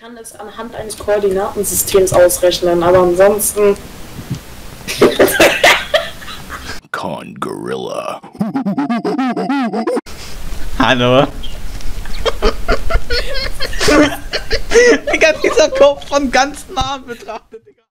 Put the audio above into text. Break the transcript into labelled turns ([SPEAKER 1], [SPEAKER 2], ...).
[SPEAKER 1] kann das anhand eines Koordinatensystems ausrechnen, aber ansonsten...
[SPEAKER 2] Con Gorilla.
[SPEAKER 3] Hallo. Digga, dieser Kopf von ganz nah betrachtet, Digga.